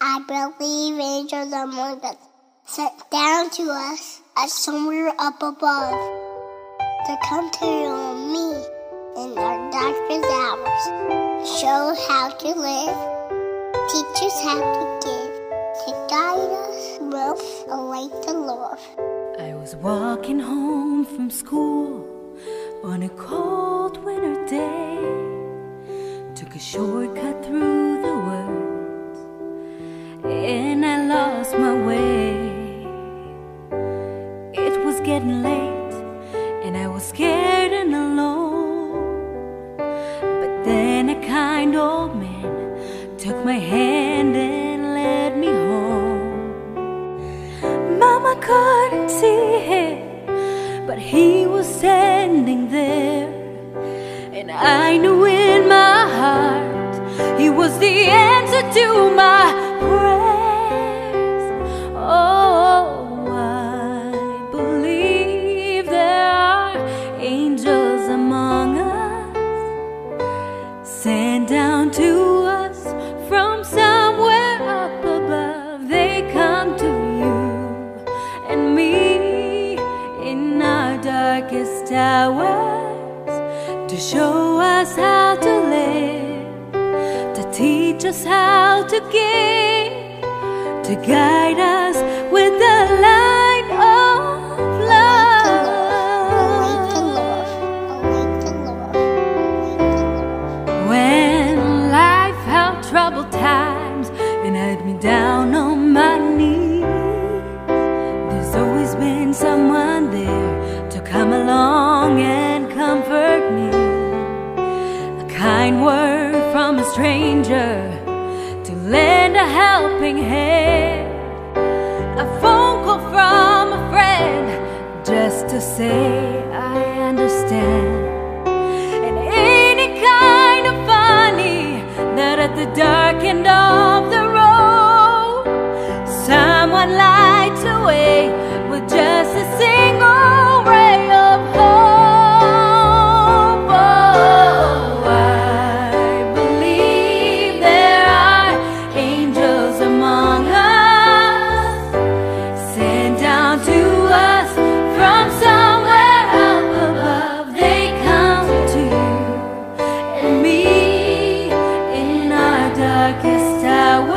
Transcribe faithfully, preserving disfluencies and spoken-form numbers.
I believe angels among us, sent down to us as somewhere up above, to come to you and me in our darkest hours, show how to live, teach us how to give, to guide us, both await the Lord. I was walking home from school on a cold winter day, took a shortcut through the woods, and I lost my way. It was getting late, and I was scared and alone, but then a kind old man took my hand and led me home. Mama couldn't see him, but he was standing there, and I knew in my heart he was the answer to my prayers. Oh, I believe there are angels among us, sent down to us from somewhere up above. They come to you and me in our darkest hours, to show us how to live, to teach us how to give, to guide us with the light of Await the Lord, await the Lord, await the Lord. When life held troubled times and had me down on my knees, there's always been someone there to come along and comfort me. A kind word from a stranger to lend a helping hand, a phone call from a friend just to say I understand. And any kind of funny that at the dark end of the road someone lights away with just a single ray of hope. Oh, I believe there are angels among us, sent down to us from somewhere up above. They come to you and me in our darkest hour,